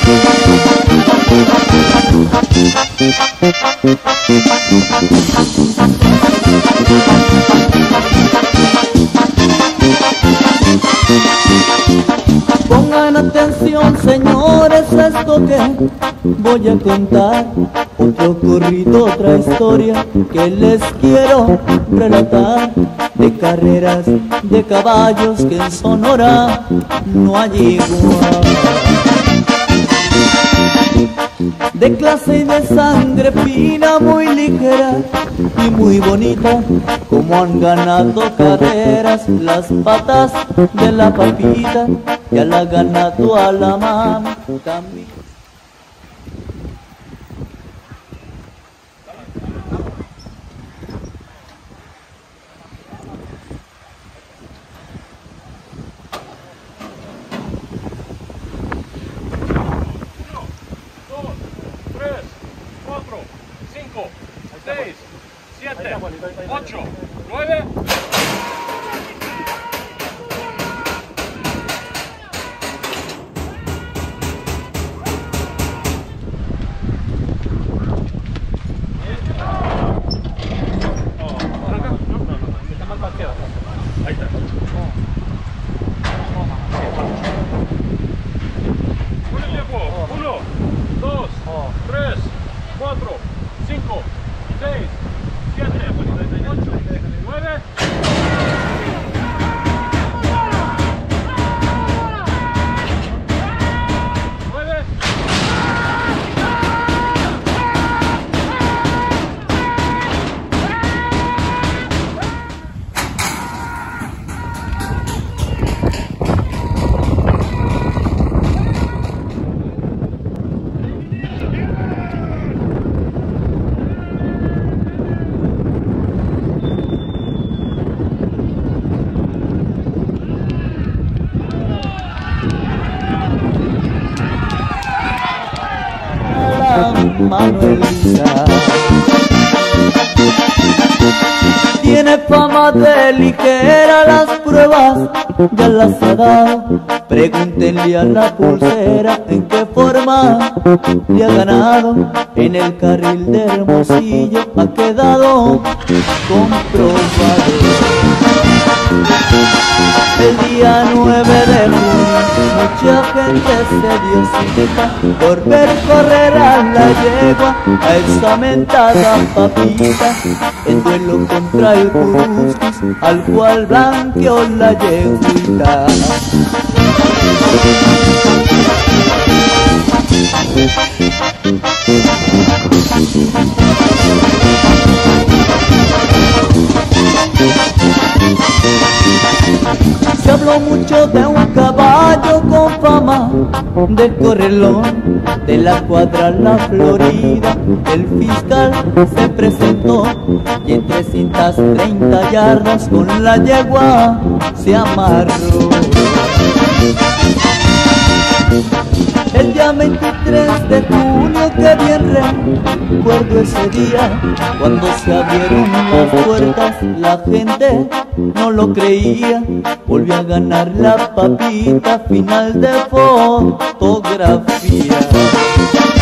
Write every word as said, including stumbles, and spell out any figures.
Pongan atención, señores, a esto que voy a contar. Otro corrido, otra historia que les quiero relatar. De carreras de caballos que en Sonora no hay igual. De clase y de sangre fina, muy ligera y muy bonita, como han ganado carreras las patas de la papita, ya la ha ganado a la mano también. seis, siete, ocho, nueve. Ahí está. Con el tiempo. Uno, dos, tres, cuatro, cinco, seis, siete, ocho, nueve. Manuelita tiene fama de ligera, las pruebas ya las ha dado. Pregúntenle a la pulsera en qué forma le ha ganado. En el carril de Hermosillo ha quedado comprobado. El día nueve de junio mucha gente se dio cita por ver correr a la yegua, a esa mentada papita, en duelo contra el Curusquis, al cual blanqueó la yeguita. Se habló mucho de un caballo con fama de correlón, de la cuadra La Florida. El fiscal se presentó y en trescientas treinta yardas con la yegua se amarró. El día veintitrés de junio, que bien recuerdo ese día, cuando se abrieron las puertas, la gente no lo creía. Volvió a ganar la papita, final de fotografía.